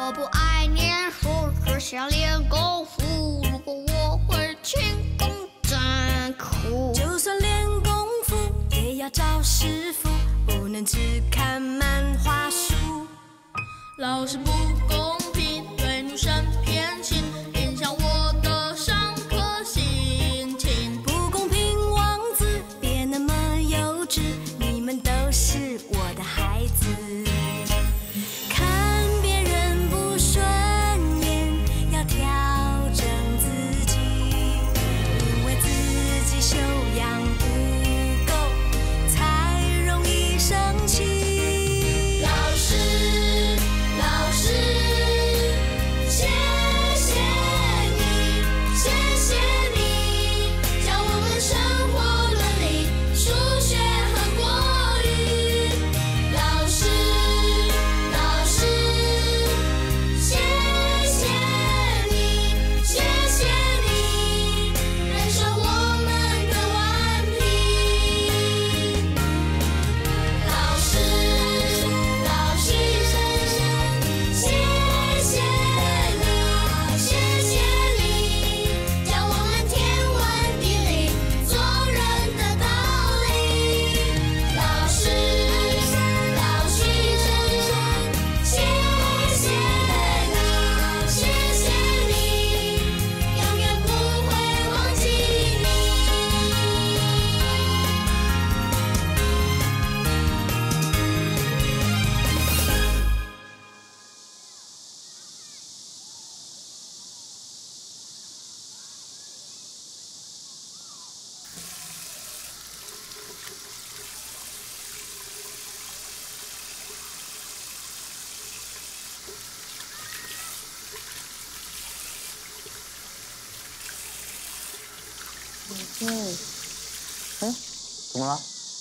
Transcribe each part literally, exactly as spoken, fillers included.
我不爱念书，只想练功夫。如果我会轻功，真苦。 就算练功夫，也要找师傅，不能只看漫画书。 老师不公平，对女生偏心，影响我的上课心情。 不公平，王子别那么幼稚，你们都是我的孩子。看别人不顺眼，要调整自己，因为自己修养不够，才容易生气。 嗯，嗯，怎么了？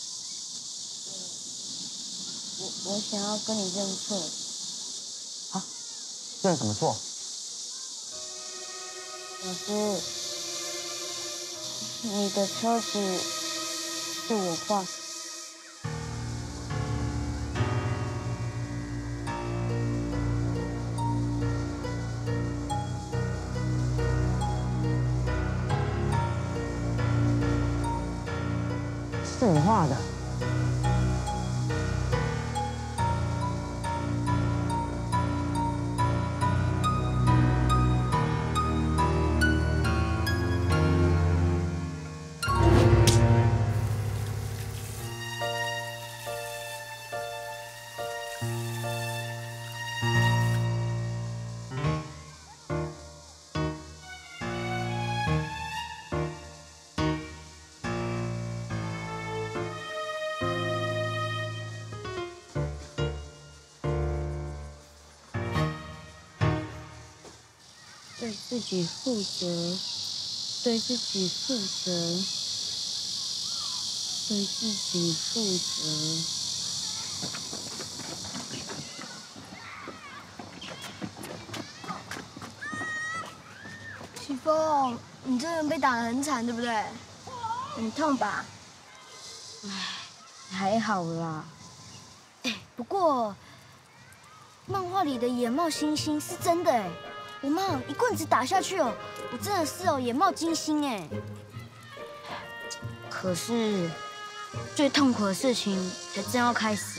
我我想要跟你认错。 啊？认什么错？ 老师，你的车子是我画。 是你画的？ 对自己负责，对自己负责，对自己负责。 启峰，你这人被打得很惨，对不对？很痛吧？ 唉，还好啦。 哎，不过漫画里的眼冒星星是真的哎。我妈一棍子打下去哦，我真的是哦眼冒金星哎。 可是最痛苦的事情才正要开始。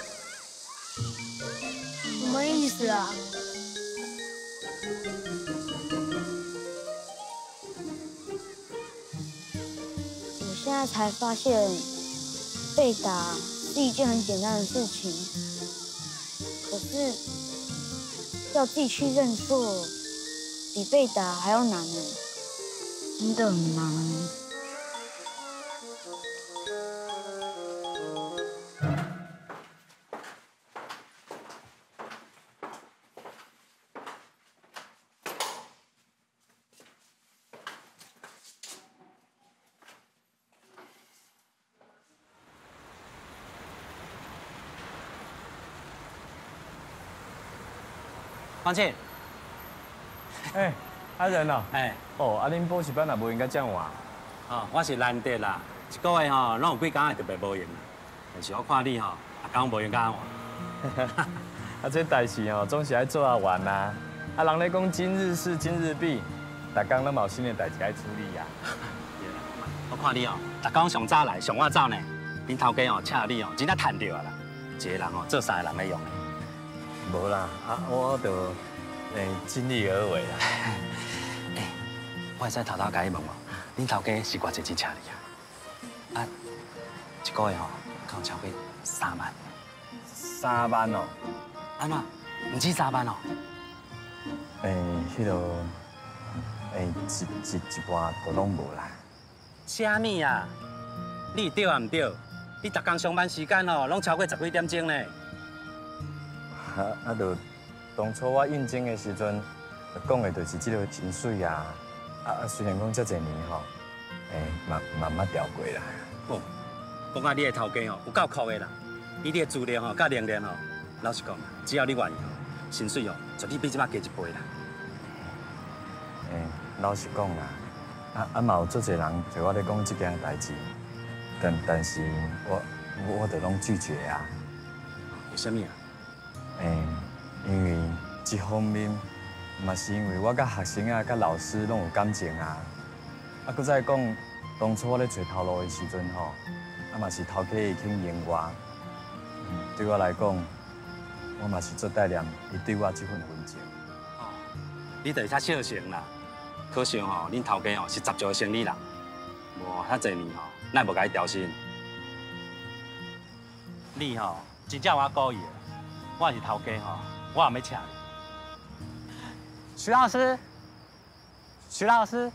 什么意思啊？ 我现在才发现，被打是一件很简单的事情，可是要自己去认错，比被打还要难呢，真的很难。 黄庆， 哎，阿仁哦， 哎， 哦，阿恁补习班也无应该这样话。 哦，我是难得啦，一个月吼，拢有几工会特别无闲，但是我看你吼，阿刚无闲干活。 啊，这代志哦，总是爱做啊完啊。啊，人咧讲今日事今日毕，逐工咱嘛有新的代志爱处理啊。 我看你哦，逐工上早来，上晚走呢。恁头家哦，请你哦，真正趁着啊啦。一个人哦，做三个人咧用的。 无啦，啊，我就诶尽力而为啦。 诶，我会使偷偷甲你问哦，恁头家是偌济钱请你啊？啊，一个月吼，敢有超过三万？ 三万哦？ 安怎？唔止三万哦？ 诶，迄落诶一一一半都拢无啦。 虾米啊？你对啊唔对？你逐工上班时间哦，拢超过十几点钟呢。 啊啊，就当初我应征的时阵，讲的就是这个薪水啊。啊啊，虽然讲遮侪年吼，诶，慢慢慢调过啦。 哦，讲啊，你的头家哦，有够酷的啦。以你的资历吼，甲能力吼，老实讲，只要你愿意吼，薪水哦，绝对比即摆加一倍啦。 诶，老实讲啦，啊啊嘛有做侪人对我咧讲即件代志，但但是我我我就拢拒绝啊。 为什么啊？ 诶，因为一方面嘛是因为我甲学生啊、甲老师拢有感情啊，啊，搁再讲当初我咧找头路的时阵吼，啊嘛是头家会肯用我，嗯，对我来讲，我嘛是做带念伊对我这份恩情。 哦，你就是较小心啦。可惜吼，恁头家吼是十足的生意人，无遐侪年吼，咱无甲伊调薪。你吼真正我故意的，我是头家吼，我也要请你。 徐老师，徐老师，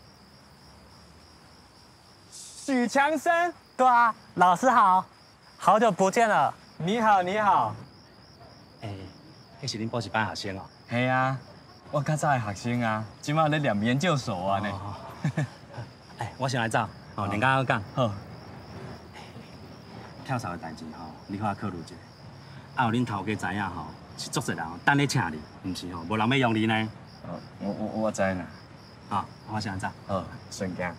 许强生， 对啊，老师好，好久不见了。 你好，你好。 诶，迄是恁补习班学生哦。 系啊，我较早的学生啊，即马咧念研究所啊呢。 哎，我先来走，哦，另外讲。 好。 跳槽的代志吼，你好考虑一下。啊，有恁头家知影吼，是足侪人等咧请你，毋是吼，无人要用你呢。 哦，我我我知啦。 好，我先来走。 好，顺行。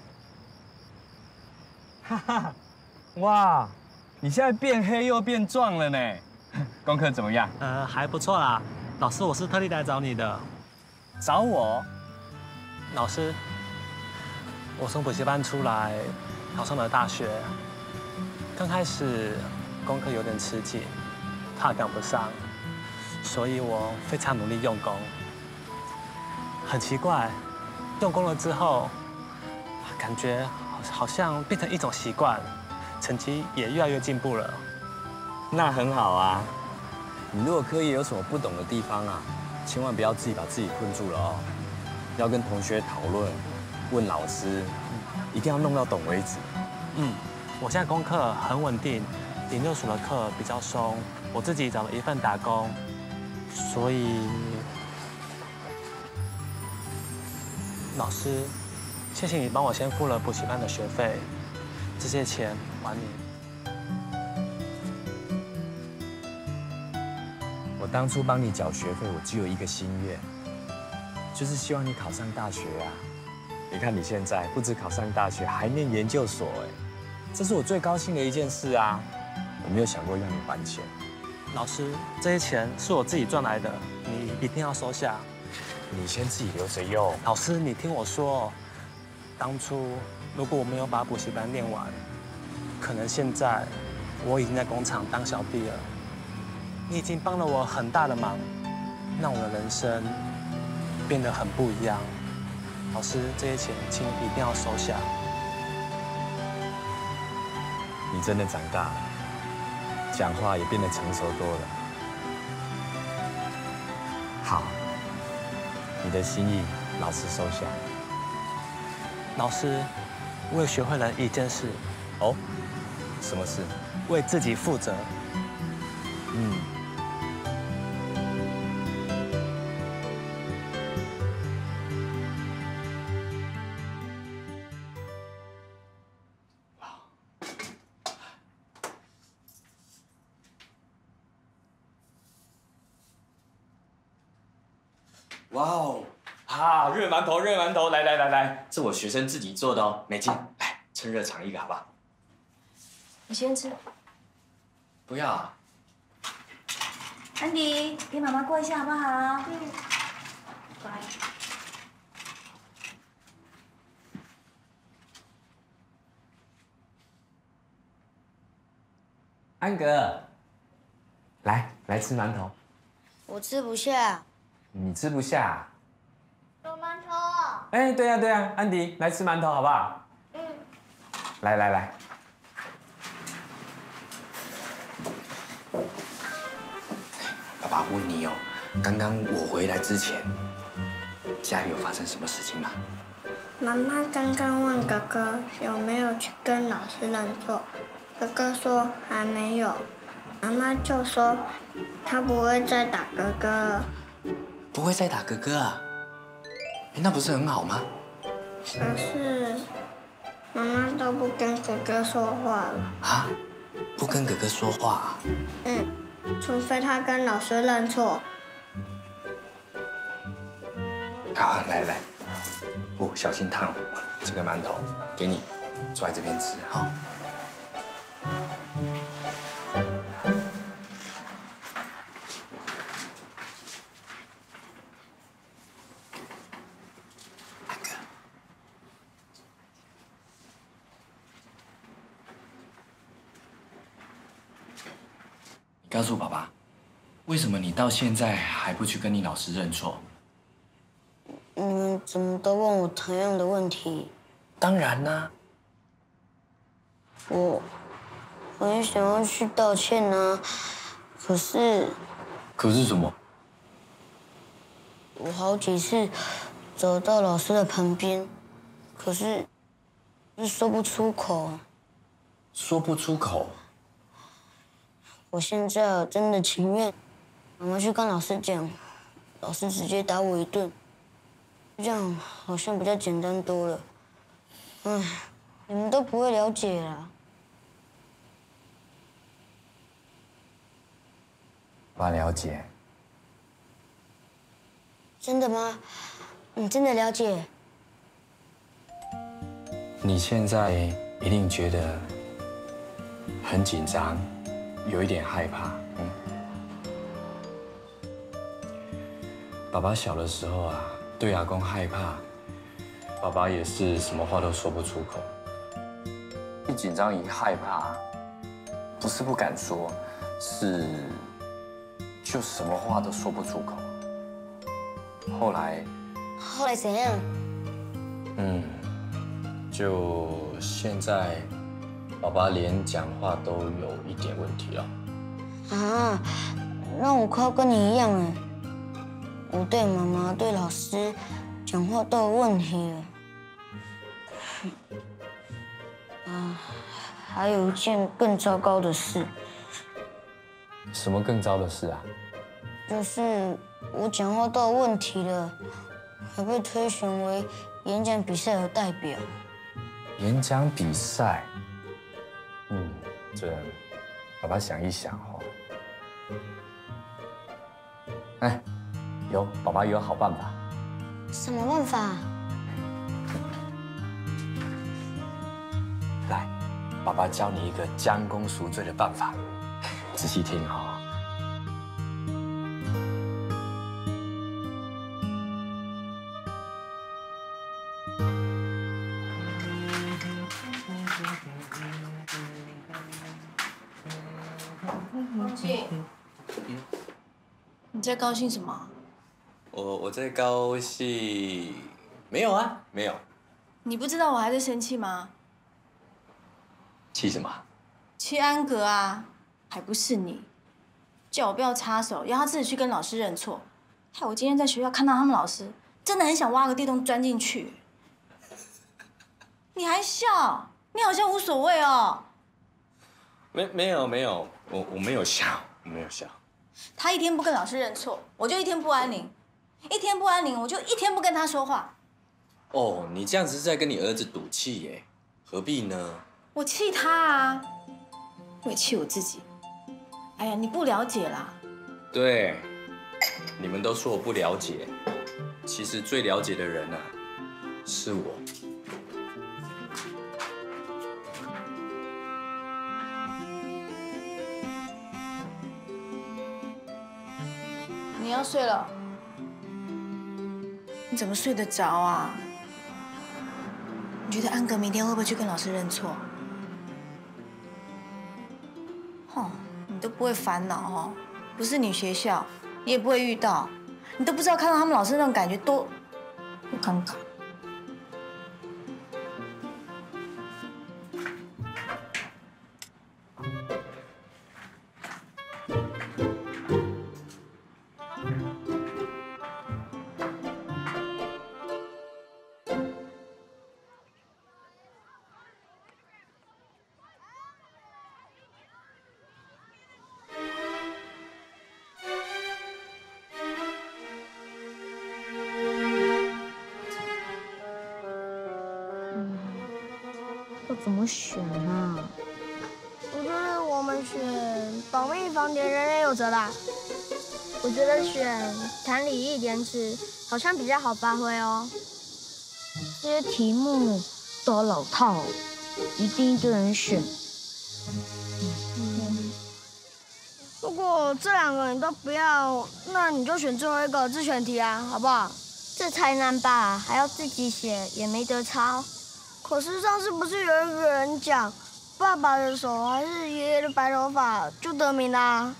哈哈，哇，你现在变黑又变壮了呢。功课怎么样？ 呃，还不错啦。老师，我是特地来找你的。 找我？ 老师，我从补习班出来，考上了大学。刚开始功课有点吃紧，怕赶不上，所以我非常努力用功。很奇怪，用功了之后，感觉好好像变成一种习惯，成绩也越来越进步了。 那很好啊。你如果课业有什么不懂的地方啊，千万不要自己把自己困住了哦，要跟同学讨论，问老师，一定要弄到懂为止。 嗯。我现在功课很稳定，研究所的课比较松，我自己找了一份打工，所以老师，谢谢你帮我先付了补习班的学费，这些钱还你。 我当初帮你缴学费，我只有一个心愿，就是希望你考上大学啊。你看你现在不止考上大学，还念研究所，哎。这是我最高兴的一件事啊！我没有想过要你还钱。 老师，这些钱是我自己赚来的，你一定要收下。 你先自己留着用。 老师，你听我说，当初如果我没有把补习班念完，可能现在我已经在工厂当小弟了。你已经帮了我很大的忙，让我的人生变得很不一样。老师，这些钱请你一定要收下。 你真的长大了，讲话也变得成熟多了。好，你的心意，老师收下。 老师，我也学会了一件事。 哦，什么事？ 为自己负责。 嗯。 哇哦，啊，热馒头，热馒头，来来来来，是我学生自己做的哦，美金，来趁热尝一个好不好？ 你先吃。 不要啊。 安迪，给妈妈过一下好不好？嗯。乖。 安哥，来来吃馒头。 我吃不下。 你吃不下？ 有馒头。 哎，对呀对呀，安迪，来吃馒头好不好？嗯。来来来。爸爸问你哦，刚刚我回来之前，家里有发生什么事情吗？ 妈妈刚刚问哥哥有没有去跟老师认错，哥哥说还没有，妈妈就说他不会再打哥哥了。 不会再打哥哥啊？哎，那不是很好吗？ 可是妈妈都不跟哥哥说话了。 啊？不跟哥哥说话啊？ 嗯，除非他跟老师认错。 好，来来，哦，小心烫，这个馒头给你，坐在这边吃，好。告诉爸爸，为什么你到现在还不去跟你老师认错？ 你们怎么都问我同样的问题？ 当然啦、 我我也想要去道歉啊，可是可是什么？ 我好几次走到老师的旁边，可是是说不出口。 说不出口。 我现在真的情愿，妈妈去跟老师讲，老师直接打我一顿，这样好像比较简单多了。唉，你们都不会了解啦。 爸了解。 真的吗？你真的了解？ 你现在一定觉得很紧张。有一点害怕，嗯。爸爸小的时候啊，对阿公害怕，爸爸也是什么话都说不出口。一紧张一害怕，不是不敢说，是就什么话都说不出口。后来， 后来怎样？ 嗯，就现在。爸爸连讲话都有一点问题了。 啊，那我快要跟你一样了。我对妈妈、对老师讲话都有问题了。啊，还有一件更糟糕的事。 什么更糟的事啊？ 就是我讲话都有问题了，还被推选为演讲比赛的代表。 演讲比赛？嗯，这爸爸想一想哦。哎，有，爸爸有好办法。 什么办法？ 来，爸爸教你一个将功赎罪的办法，仔细听哈、哦。 王静，你在高兴什么？ 我我在高兴，没有啊，没有。 你不知道我还在生气吗？ 气什么？ 气安格啊，还不是你，叫我不要插手，要他自己去跟老师认错。害我今天在学校看到他们老师，真的很想挖个地洞钻进去。你还笑？你好像无所谓哦。 没没有没有，我我没有笑，我没有笑。 他一天不跟老师认错，我就一天不安宁；一天不安宁，我就一天不跟他说话。 哦，你这样子是在跟你儿子赌气耶？何必呢？ 我气他啊，我也气我自己。哎呀，你不了解啦。 对，你们都说我不了解，其实最了解的人啊，是我。 你要睡了？你怎么睡得着啊？你觉得安格明天会不会去跟老师认错？哦，你都不会烦恼哦，不是你学校，你也不会遇到，你都不知道看到他们老师那种感觉多多尴尬。 怎么选啊？ 我觉得我们选保密防谍人人有责啦。我觉得选弹理一廉耻好像比较好发挥哦。 这些题目都老套，一定一堆人选。 嗯，如果这两个你都不要，那你就选最后一个自选题啊，好不好？ 这才难吧？还要自己写，也没得抄。 可是上次不是有一个人讲，爸爸的手还是爷爷的白头发就得名啦？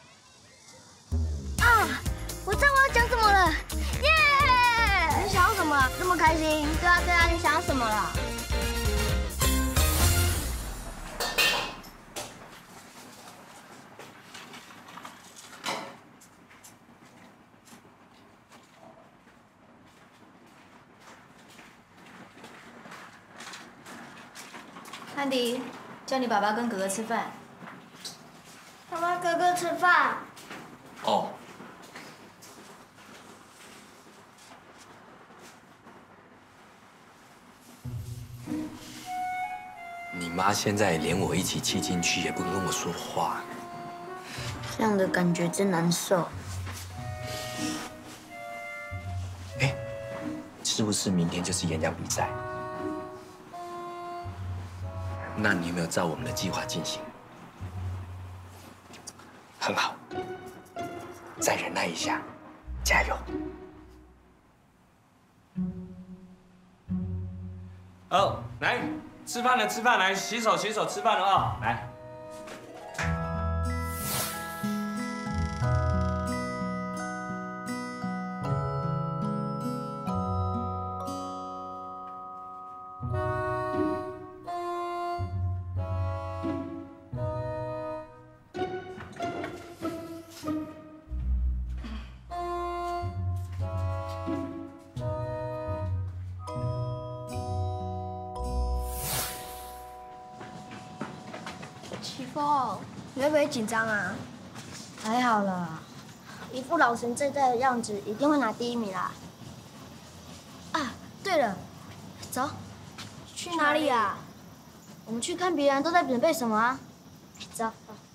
啊！我知道我要讲什么了，耶！ 你想要什么啊？这么开心？ 对啊对啊，你想要什么了？ 安迪，叫你爸爸跟哥哥吃饭。 爸爸，哥哥吃饭。 哦。你妈现在连我一起骑进去也不跟我说话， 这样的感觉真难受。 哎，是不是明天就是演讲比赛？ 那你有没有照我们的计划进行？很好，再忍耐一下，加油！ 哦，来吃饭了，吃饭来，洗手洗手，吃饭了啊、哦！来。 启峰，你会不会紧张啊？ 还好啦， 一副老神在在的样子，一定会拿第一名啦。 啊，对了，走， 去哪里啊？ 我们去看别人都在准备什么啊？走。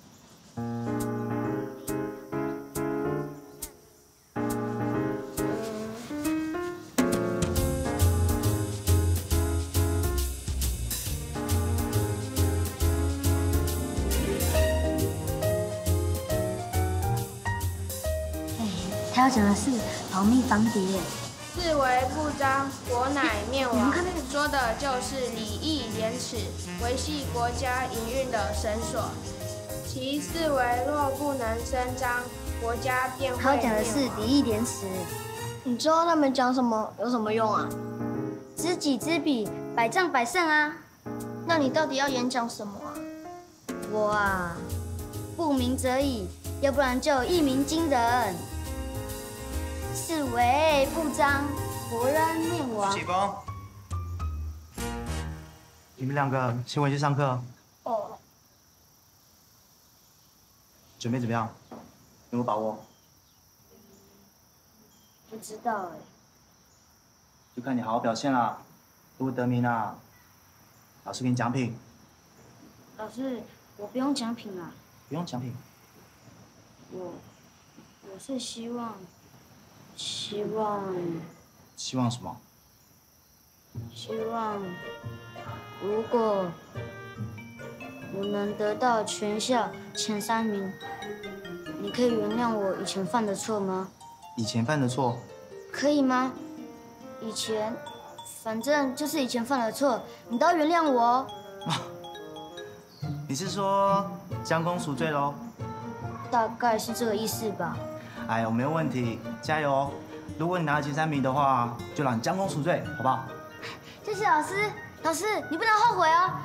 他要讲的是保密防谍。 四维不张，国乃灭亡。说的就是礼义廉耻，维系国家营运的绳索。其四维若不能伸张，国家便会灭亡。 他要讲的是礼义廉耻。 你知道他们讲什么有什么用啊？ 知己知彼，百战百胜啊！ 那你到底要演讲什么啊？ 我啊，不鸣则已，要不然就一鸣惊人。四维不张，国人灭亡。 启峰，你们两个先回去上课。 哦。 准备怎么样？有没有把握？ 不知道哎。 就看你好好表现啦。如果得名啦，老师给你奖品。 老师，我不用奖品啦。 不用奖品。 我，我是希望。希望， 希望什么？ 希望，如果我能得到全校前三名， 你可以原谅我以前犯的错吗？ 以前犯的错， 可以吗？以前，反正就是以前犯了错，你都要原谅我哦。 你是说将功赎罪喽？ 大概是这个意思吧。 哎呦，没有问题，加油哦！如果你拿了前三名的话，就让你将功赎罪，好不好？ 谢谢老师，老师你不能后悔哦。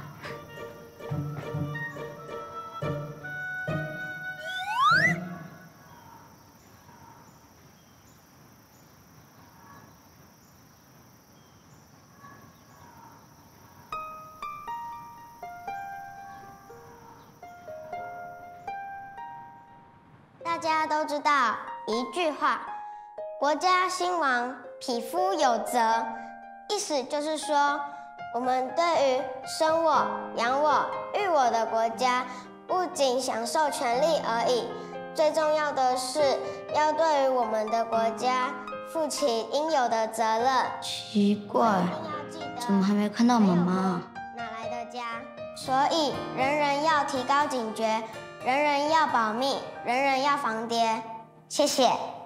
大家都知道一句话：国家兴亡，匹夫有责。意思就是说，我们对于生我、养我、育我的国家，不仅享受权利而已，最重要的是要对于我们的国家负起应有的责任。 奇怪，怎么还没看到妈妈？ 哪来的家？所以人人要提高警觉。人人要保密，人人要防谍。谢谢。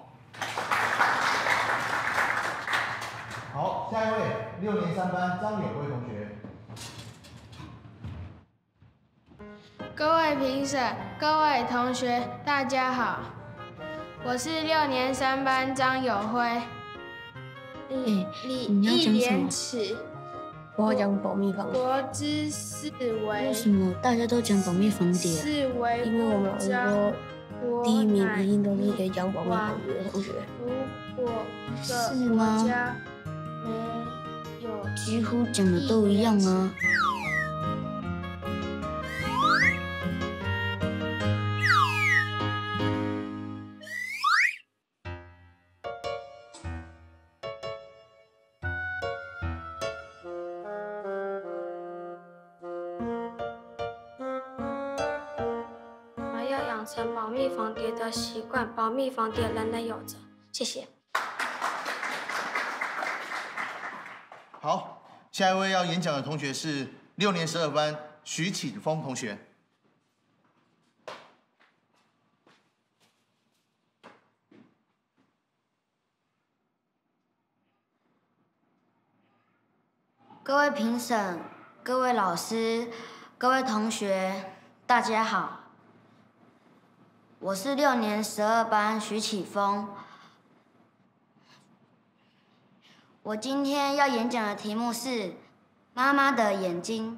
好，下一位，六年三班张友辉同学。 各位评审，各位同学，大家好，我是六年三班张友辉。礼礼义廉耻。 我要讲保密防谍。 国之四维。 为什么大家都讲保密防谍？ 四维。 因为我们老师说，第一名一定都是可以讲保密防谍的同学。 如果是吗？ 没有， 几乎讲的都一样啊。 成保密防谍的习惯，保密防谍人人有责。谢谢。 好，下一位要演讲的同学是六年十二班徐启峰同学。 各位评审、各位老师、各位同学，大家好。我是六年十二班徐启峰。我今天要演讲的题目是“妈妈的眼睛”。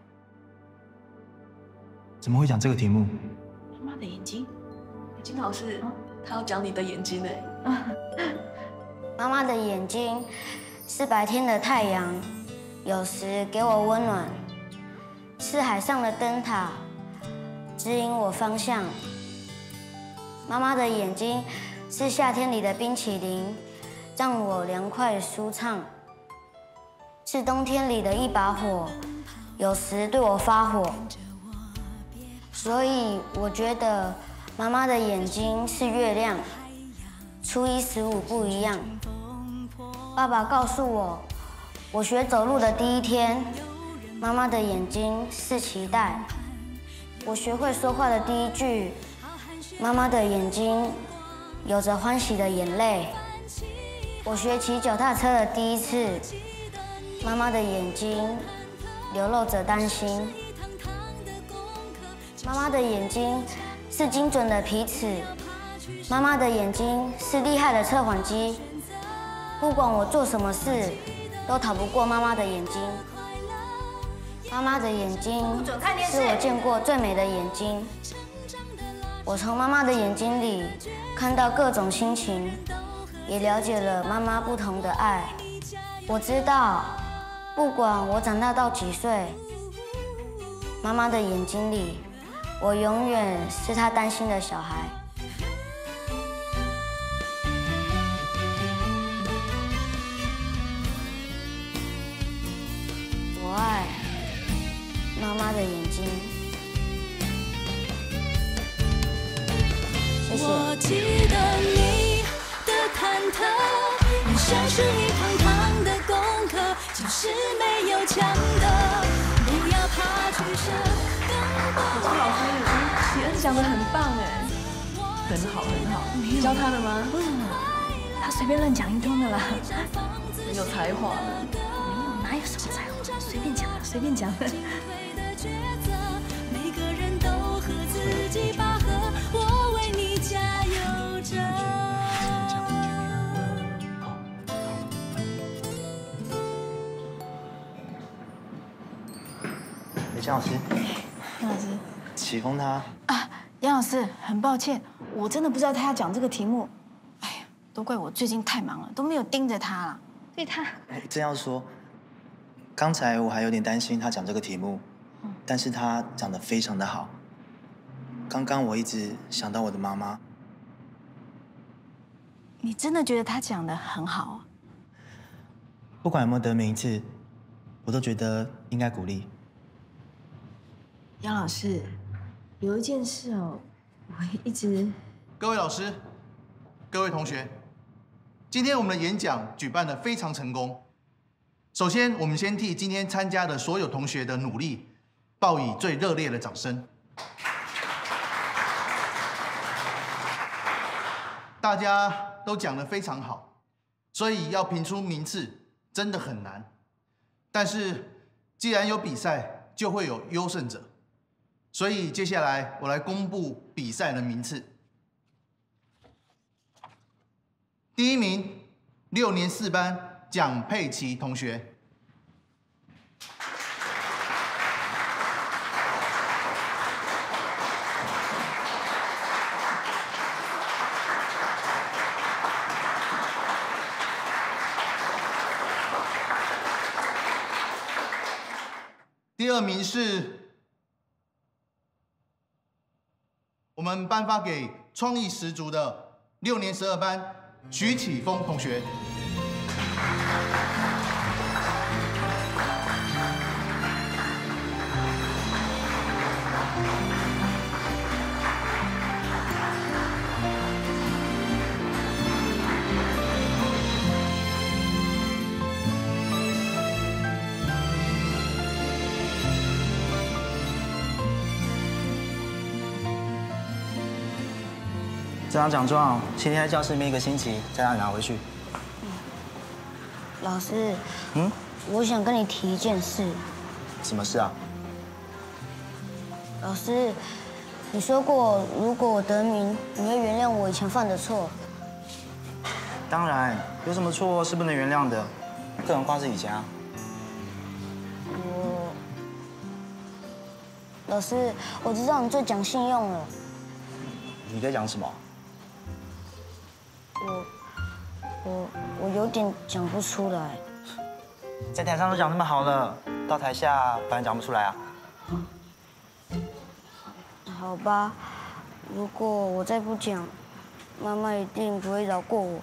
怎么会讲这个题目？ 妈妈的眼睛？金老师，他要讲你的眼睛哎。 妈妈的眼睛是白天的太阳，有时给我温暖；是海上的灯塔，指引我方向。妈妈的眼睛是夏天里的冰淇淋，让我凉快舒畅；是冬天里的一把火，有时对我发火。所以我觉得妈妈的眼睛是月亮，初一十五不一样。爸爸告诉我，我学走路的第一天，妈妈的眼睛是期待；我学会说话的第一句，妈妈的眼睛有着欢喜的眼泪；我学骑脚踏车的第一次，妈妈的眼睛流露着担心。妈妈的眼睛是精准的皮尺，妈妈的眼睛是厉害的测谎机。不管我做什么事，都逃不过妈妈的眼睛。妈妈的眼睛是我见过最美的眼睛。我从妈妈的眼睛里看到各种心情，也了解了妈妈不同的爱。我知道，不管我长大到几岁，妈妈的眼睛里，我永远是她担心的小孩。我爱妈妈的眼睛。谢谢。 我记得你的忐忑，人生是一堂堂的功课，就是没有强的，不要怕取舍。 可是老师，你喜恩讲得很棒哎。 对很好很好。你教他的吗？ 为什么？他随便乱讲一通的啦。 很有才华呢。 没有，哪有什么才华？随便讲啊，随便讲。 每个人都和自己拔河，我为你加油着。 哎，江老师， 杨老师， 启峰他啊，杨老师，很抱歉，我真的不知道他要讲这个题目。哎呀，都怪我最近太忙了，都没有盯着他了。所以他， 哎，真要说，刚才我还有点担心他讲这个题目，嗯、但是他讲得非常的好。刚刚我一直想到我的妈妈。 你真的觉得他讲得很好啊？ 不管有没有得名次，我都觉得应该鼓励。 杨老师，有一件事哦，我一直…… 各位老师，各位同学，今天我们的演讲举办得非常成功。首先，我们先替今天参加的所有同学的努力，报以最热烈的掌声。大家都讲得非常好，所以要评出名次真的很难。但是，既然有比赛，就会有优胜者。所以接下来我来公布比赛的名次。第一名，六年四班蒋佩琪同学。第二名是。我们颁发给创意十足的六年十二班徐启峰同学。 这张奖状先贴在教室里面一个星期，再让你拿回去。 嗯、老师， 嗯， 我想跟你提一件事。 什么事啊？ 老师，你说过，如果我得名，你会原谅我以前犯的错。 当然，有什么错是不能原谅的，更何况是以前啊。 我，老师，我知道你最讲信用了。 你在讲什么？ 我我我有点讲不出来。 在台上都讲那么好了，到台下反而讲不出来啊？ 好吧，如果我再不讲，妈妈一定不会饶过我。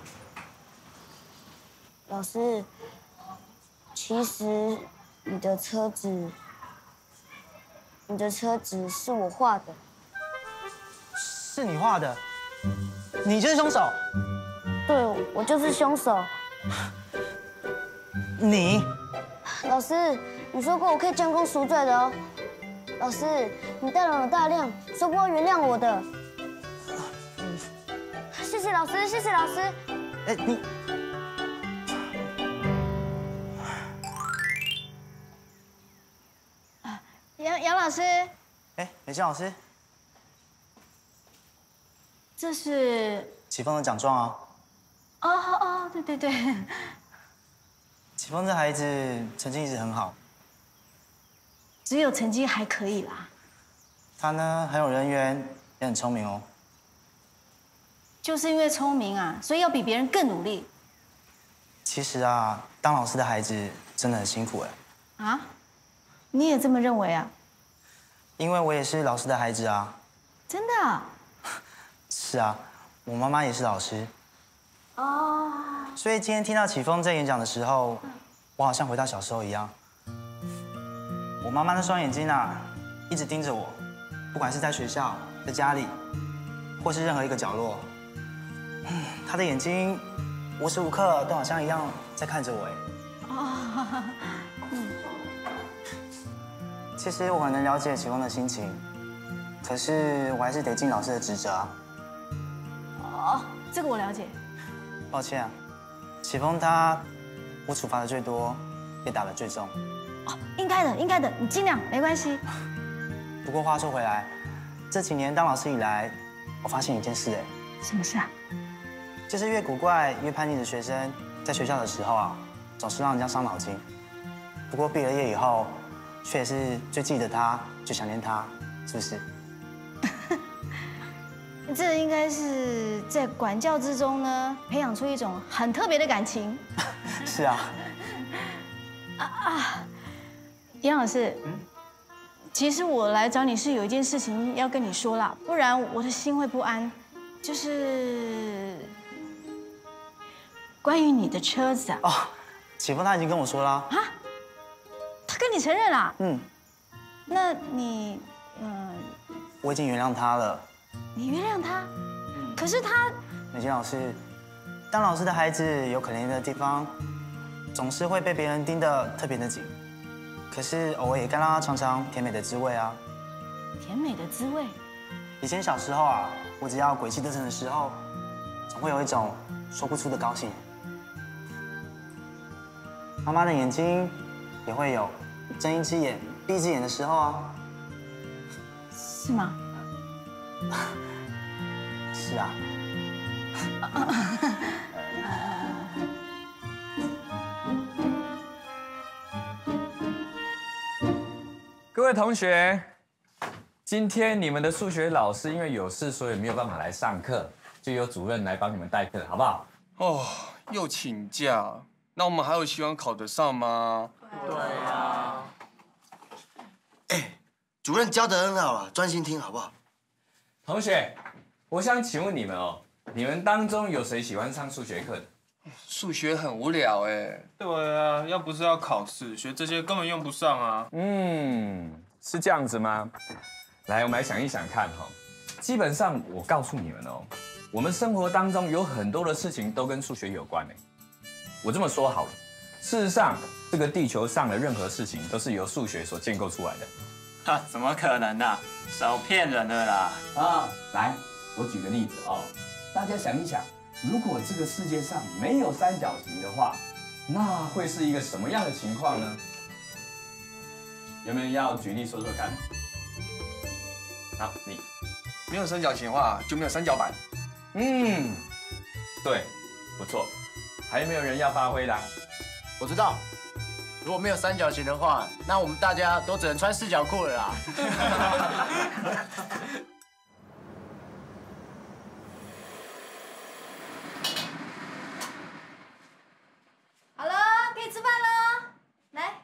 老师，其实你的车子，你的车子是我画的。 是你画的？你就是凶手？ 对，我就是凶手。 你？ 老师，你说过我可以将功赎罪的哦。老师，你大人有大量，说过要原谅我的。谢谢老师，谢谢老师。 哎，你。 杨杨老师。 哎，美静老师。 这是启峰的奖状啊！ 哦哦哦，对对对， 启峰这孩子成绩一直很好， 只有成绩还可以啦。 他呢很有人缘，也很聪明哦。 就是因为聪明啊，所以要比别人更努力。 其实啊，当老师的孩子真的很辛苦哎。 啊？你也这么认为啊？ 因为我也是老师的孩子啊。 真的啊？ 是啊，我妈妈也是老师。 哦。 所以今天听到启峰在演讲的时候，我好像回到小时候一样。我妈妈那双眼睛啊，一直盯着我，不管是在学校、在家里，或是任何一个角落，她的眼睛无时无刻都好像一样在看着我哎。 哦。嗯。 其实我很能了解启峰的心情，可是我还是得尽老师的职责啊。 这个我了解。 抱歉啊，启峰他我处罚的最多，也打的最重。 哦，应该的，应该的，你尽量，没关系。 不过话说回来，这几年当老师以来，我发现一件事，哎， 什么事啊？ 就是越古怪越叛逆的学生，在学校的时候啊，总是让人家伤脑筋。不过毕了业以后，却是最记得他，最想念他，是不是？ 这应该是在管教之中呢，培养出一种很特别的感情。 是啊。 啊啊！杨老师，嗯，其实我来找你是有一件事情要跟你说啦，不然我的心会不安。就是关于你的车子啊。 哦，启峰他已经跟我说了。啊？ 他跟你承认啦？ 嗯。 那你，嗯、呃， 我已经原谅他了。 你原谅他？可是他， 美金老师，当老师的孩子有可怜的地方，总是会被别人盯得特别的紧。可是偶尔也该让他尝尝甜美的滋味啊。 甜美的滋味？ 以前小时候啊，我只要鬼气得逞的时候，总会有一种说不出的高兴。妈妈的眼睛也会有睁一只眼闭一只眼的时候啊。 是吗？ 是啊。 各位同学，今天你们的数学老师因为有事，所以没有办法来上课，就由主任来帮你们代课，好不好？ 哦，又请假，那我们还有希望考得上吗？ 对啊。哎，主任教得很好啊，专心听好不好？ 同学，我想请问你们哦，你们当中有谁喜欢上数学课的？ 数学很无聊哎。 对啊，要不是要考试，学这些根本用不上啊。 嗯，是这样子吗？来，我们来想一想看哈。基本上，我告诉你们哦，我们生活当中有很多的事情都跟数学有关哎。我这么说好了，事实上，这个地球上的任何事情都是由数学所建构出来的。 哈，怎么可能呢、啊？少骗人了啦！ 啊，来，我举个例子哦，大家想一想。如果这个世界上没有三角形的话，那会是一个什么样的情况呢？有没有人要举例说说看？好，你没有三角形的话，就没有三角板。 嗯，对，不错。还有没有人要发挥的？ 我知道，如果没有三角形的话，那我们大家都只能穿四角裤了啦。 好了，可以吃饭了，来。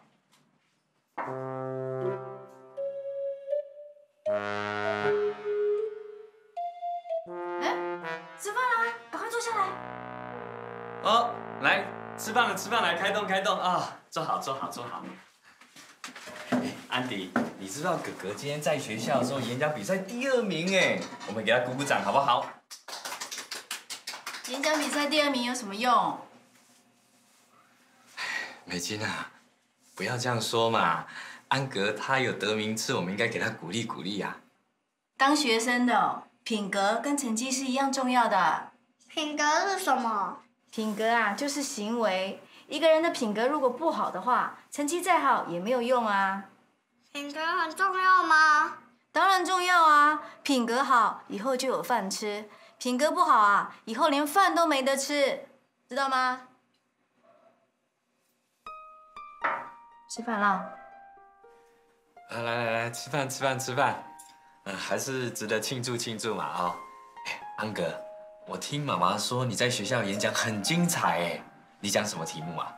哎，吃饭了，赶快坐下来。 哦，来吃饭了，吃饭了，开动开动啊！坐好坐好坐好。安迪，你知道哥哥今天在学校的时候演讲比赛第二名哎，我们给他鼓鼓掌好不好？ 演讲比赛第二名有什么用？ 美金啊，不要这样说嘛。安格他有得名次，我们应该给他鼓励鼓励呀。 当学生的品格跟成绩是一样重要的。 品格是什么？ 品格啊，就是行为。一个人的品格如果不好的话，成绩再好也没有用啊。 品格很重要吗？ 当然重要啊！品格好，以后就有饭吃；品格不好啊，以后连饭都没得吃，知道吗？吃饭了。 啊，来来来，吃饭吃饭吃饭，嗯、呃，还是值得庆祝庆祝嘛啊、哦！哎，安格，我听妈妈说你在学校演讲很精彩哎，你讲什么题目啊？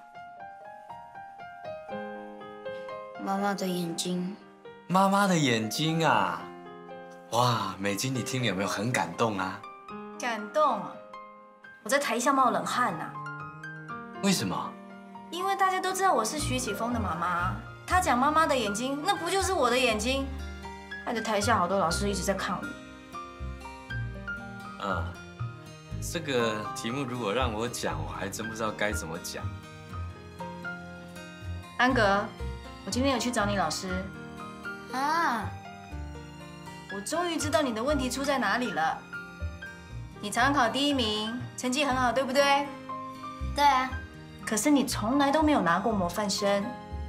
妈妈的眼睛。 妈妈的眼睛啊！哇，美金，你听了有没有很感动啊？ 感动，我在台下冒冷汗呐、啊。 为什么？ 因为大家都知道我是徐启峰的妈妈，他讲妈妈的眼睛，那不就是我的眼睛？害得台下好多老师一直在看我。 啊，这个题目如果让我讲，我还真不知道该怎么讲。 安格，我今天有去找你老师。啊！我终于知道你的问题出在哪里了。 你常考第一名，成绩很好，对不对？ 对啊。 可是你从来都没有拿过模范生。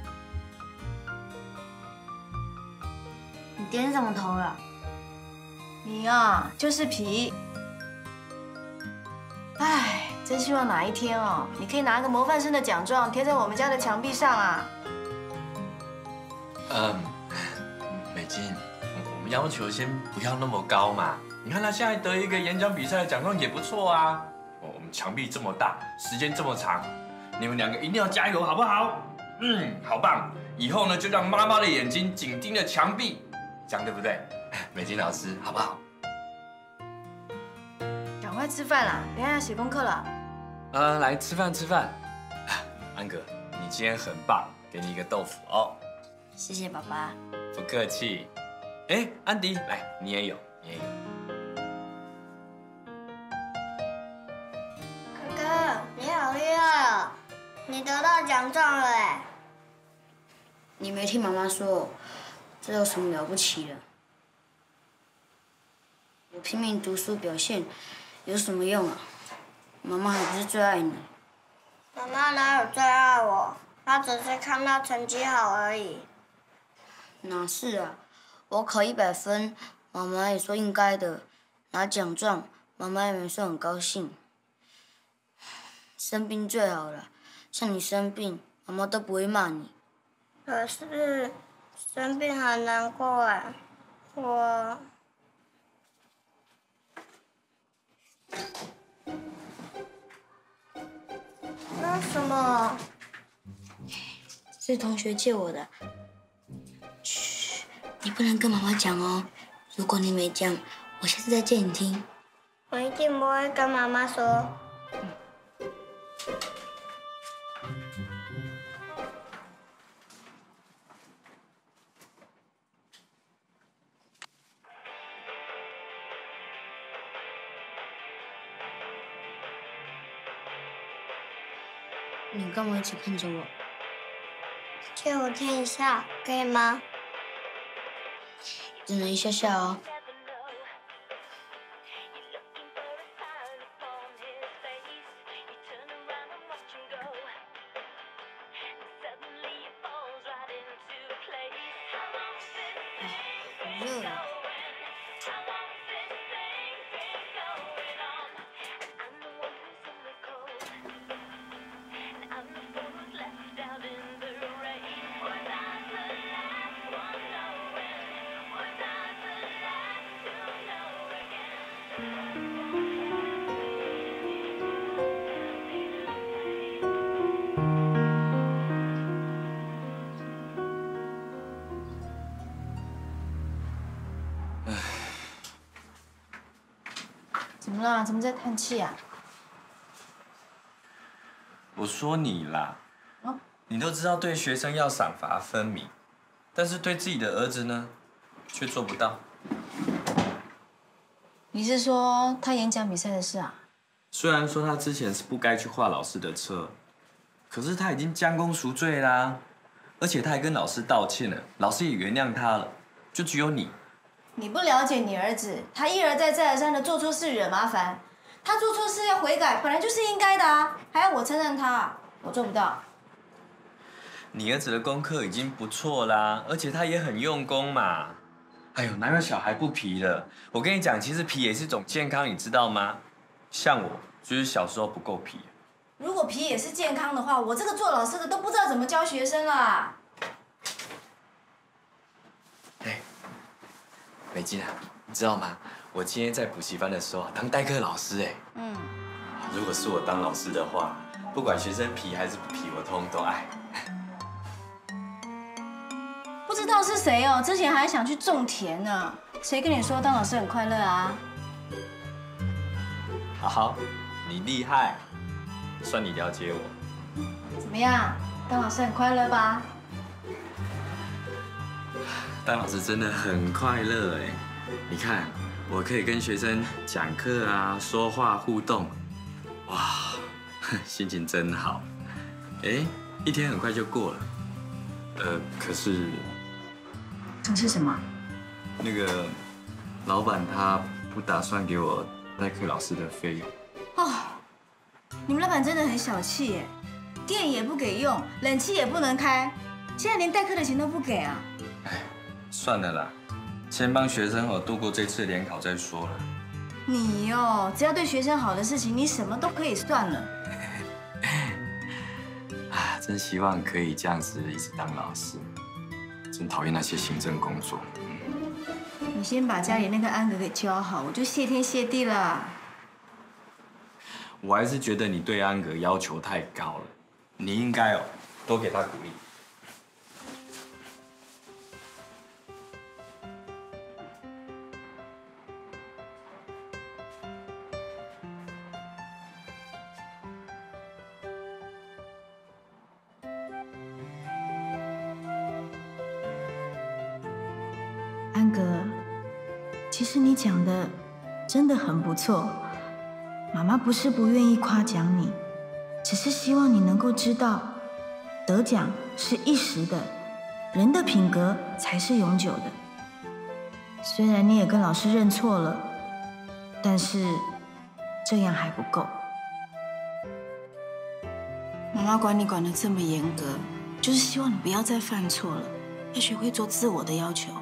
你点什么头了？ 你啊，就是皮。唉，真希望哪一天哦，你可以拿个模范生的奖状贴在我们家的墙壁上啊。 嗯，美金，我们要求先不要那么高嘛。你看他现在得一个演讲比赛的奖状也不错啊。我们墙壁这么大，时间这么长，你们两个一定要加油，好不好？嗯，好棒！以后呢，就让妈妈的眼睛紧盯着墙壁，这样对不对？美金老师，好不好？ 赶快吃饭啦，等一下要写功课了。 呃，来吃饭吃饭。安哥，你今天很棒，给你一个豆腐哦。 谢谢爸爸。 不客气。哎，安迪，来，你也有，你也有。 哥哥，你好厉害哦！你得到奖状了哎！ 你没听妈妈说，这有什么了不起的？我拼命读书表现，有什么用啊？妈妈还不是最爱你。 妈妈哪有最爱我？她只是看到成绩好而已。 哪是啊？我考一百分，妈妈也说应该的。拿奖状，妈妈也没说很高兴。生病最好了，像你生病，妈妈都不会骂你。 可是生病很难过哎，我。那什么？ 是同学借我的。嘘，你不能跟妈妈讲哦。如果你没讲，我下次再借你听。 我一定不会跟妈妈说。 你干嘛一直看着我？ 借我听一下，可以吗？ 只能一下下哦。好热啊！ 怎么了？怎么在叹气啊？ 我说你啦， 哦， 你都知道对学生要赏罚分明，但是对自己的儿子呢，却做不到。 你是说他演讲比赛的事啊？ 虽然说他之前是不该去画老师的车，可是他已经将功赎罪啦，而且他还跟老师道歉了，老师也原谅他了，就只有你。 你不了解你儿子，他一而再再而三的做错事惹麻烦，他做错事要悔改，本来就是应该的啊，还要我称赞他，我做不到。 你儿子的功课已经不错啦，而且他也很用功嘛。哎呦，哪有小孩不皮的？我跟你讲，其实皮也是一种健康，你知道吗？像我就是小时候不够皮。 如果皮也是健康的话，我这个做老师的都不知道怎么教学生啦。 哎，美金啊，你知道吗？我今天在补习班的时候当代课老师哎。 嗯。 如果是我当老师的话，不管学生皮还是不皮，我通通都爱。 不知道是谁哦，之前还想去种田呢。谁跟你说当老师很快乐啊？ 好，你厉害，算你了解我。 怎么样，当老师很快乐吧？ 当老师真的很快乐哎！你看，我可以跟学生讲课啊，说话互动，哇，心情真好。哎，一天很快就过了。呃，可是。 可是什么？ 那个老板他不打算给我代课老师的费用。 哦，你们老板真的很小气耶，电也不给用，冷气也不能开，现在连代课的钱都不给啊！ 哎，算了啦，先帮学生哦度过这次联考再说了。 你哦，只要对学生好的事情，你什么都可以算了。 啊，真希望可以这样子一直当老师，真讨厌那些行政工作。 你先把家里那个安格给教好，我就谢天谢地了。 我还是觉得你对安格要求太高了，你应该哦多给他鼓励。 安格，其实你讲的真的很不错。妈妈不是不愿意夸奖你，只是希望你能够知道，得奖是一时的，人的品格才是永久的。虽然你也跟老师认错了，但是这样还不够。妈妈管你管得这么严格，就是希望你不要再犯错了，要学会做自我的要求。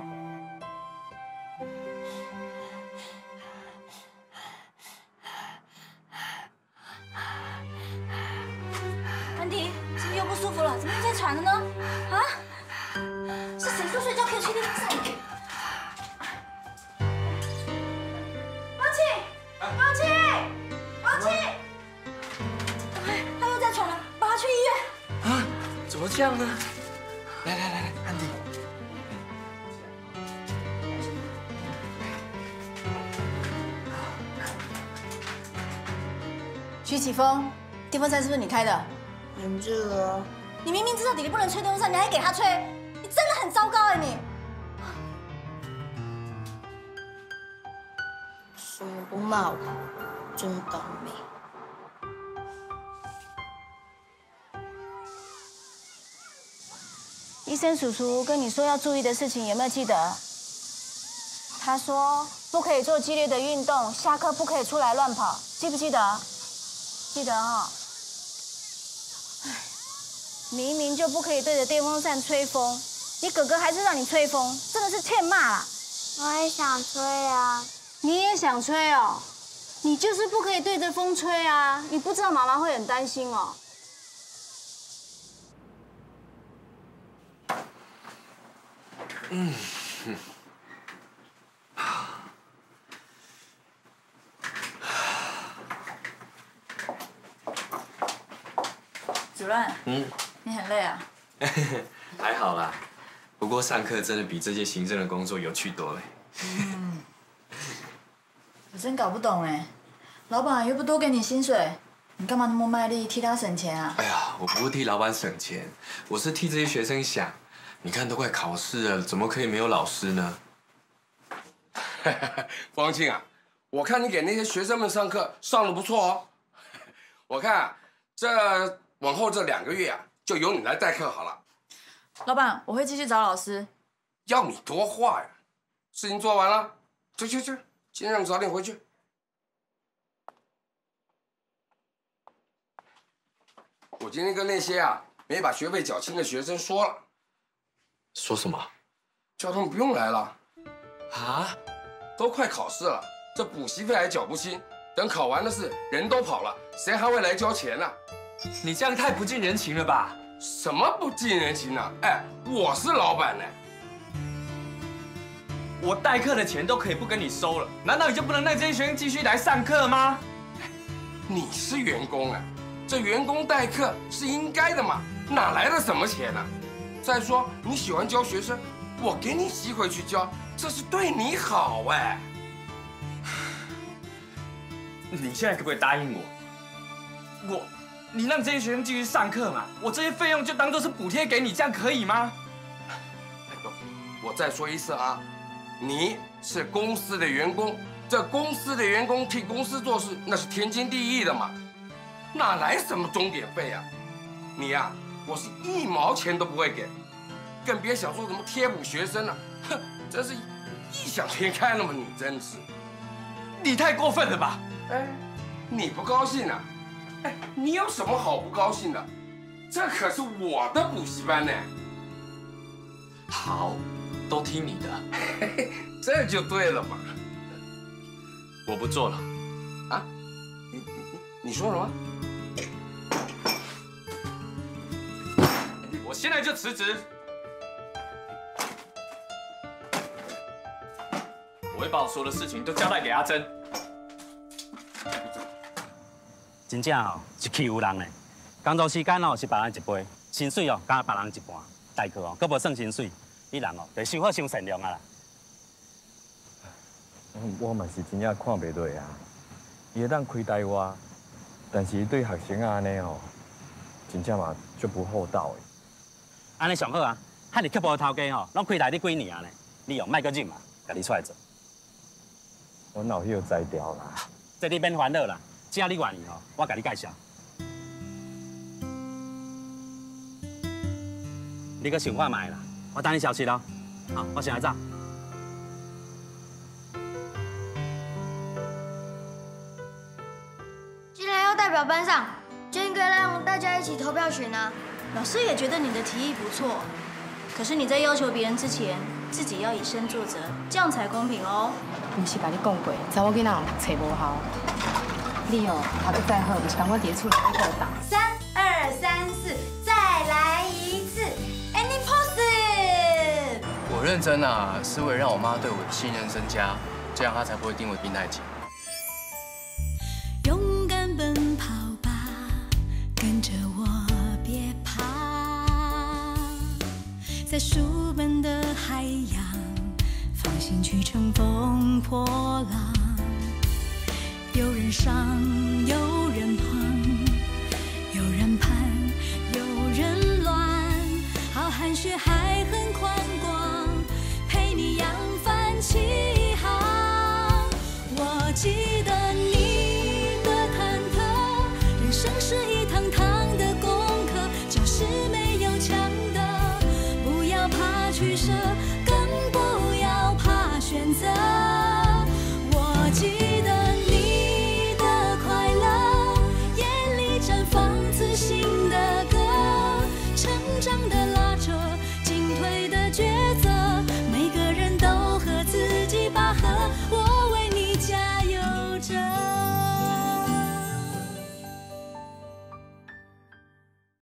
喘了呢？啊？是谁说睡觉可以吹电风扇？王庆，王庆，王庆！哎，他又在喘了，把他去医院。 啊？怎么这样呢？来来来来，安迪。 徐启峰，电风扇是不是你开的？ 很热啊。 你明明知道弟弟不能吹电风扇，你还给他吹，你真的很糟糕哎！你什么不骂我，真倒霉。 医生叔叔跟你说要注意的事情有没有记得？他说不可以做激烈的运动，下课不可以出来乱跑，记不记得？记得哈、哦。明明就不可以对着电风扇吹风，你哥哥还是让你吹风，真的是欠骂啦！ 我也想吹啊。 你也想吹哦？你就是不可以对着风吹啊！你不知道妈妈会很担心哦。 嗯。 主任。 嗯。 你很累啊？ 还好啦，不过上课真的比这些行政的工作有趣多了。 嗯，我真搞不懂哎，老板又不多给你薪水，你干嘛那么卖力替他省钱啊？ 哎呀，我不是替老板省钱，我是替这些学生想。你看都快考试了，怎么可以没有老师呢？ 方庆啊，我看你给那些学生们上课上得不错哦。我看啊，这往后这两个月啊。就由你来代课好了， 老板，我会继续找老师。 要你多话呀！事情做完了，去去去，尽量早点回去。我今天跟那些啊没把学费缴清的学生说了。 说什么？ 叫他们不用来了。 啊？ 都快考试了，这补习费还缴不清，等考完的事人都跑了，谁还会来交钱呢？ 你这样太不近人情了吧？ 什么不近人情啊？哎，我是老板呢。 我代课的钱都可以不跟你收了，难道你就不能让这些学生继续来上课吗？ 你是员工啊，这员工代课是应该的嘛，哪来的什么钱呢？再说你喜欢教学生，我给你机会去教，这是对你好哎。 你现在可不可以答应我？我。你让这些学生继续上课嘛，我这些费用就当做是补贴给你，这样可以吗？ 我再说一次啊，你是公司的员工，这公司的员工替公司做事，那是天经地义的嘛，哪来什么钟点费啊？你呀、啊，我是一毛钱都不会给，更别想说什么贴补学生了，哼，真是异想天开了嘛，你真是。 你太过分了吧？ 哎，你不高兴啊？哎，你有什么好不高兴的？这可是我的补习班呢。 好，都听你的。 这就对了嘛。 我不做了。 啊？你你你说什么？ 我现在就辞职。我会把我所有的事情都交代给阿珍。 真正哦，是欺负人的。工作时间哦是别人一倍，薪水哦加别人一半，代课哦，佫无算薪水，你人哦得收好伤善良啊啦。 我嘛是真正看袂落啊，伊会当亏待我，但是伊对学生啊安尼哦，真正嘛足不厚道的。 安尼上好啊，汉日刻薄的头家吼，拢亏待你几年啊呢？你用卖个忍嘛，家己出来做。 我哪有摘掉啦？ 这你免烦恼啦，只要你愿意吼，我甲你介绍。你搁想看卖啦，我等你消息咯。好，我先来走。 既然要代表班上，就应该让大家一起投票选啊。 老师也觉得你的提议不错，可是你在要求别人之前，自己要以身作则，这样才公平哦。 毋是甲你讲过，查某囡仔人读册无效，你哦读得再好，就是讲我伫厝内底过档。 三二三四，再来一次 ，ending pose。 我认真啊，是为了让我妈对我的信任增加，这样她才不会定我冰太紧。 勇敢奔跑吧，跟着我别怕，在书本的海洋，放心去乘风破浪。有人伤，有人怕。